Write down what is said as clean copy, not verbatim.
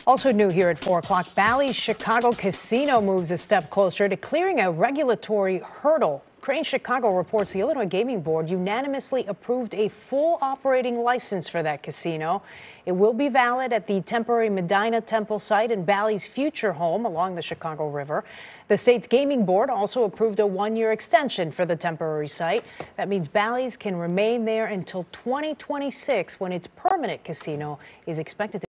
Also new here at 4 o'clock, Bally's Chicago Casino moves a step closer to clearing a regulatory hurdle. Crane Chicago reports the Illinois Gaming Board unanimously approved a full operating license for that casino. It will be valid at the temporary Medinah Temple site and Bally's future home along the Chicago River. The state's gaming board also approved a one-year extension for the temporary site. That means Bally's can remain there until 2026, when its permanent casino is expected to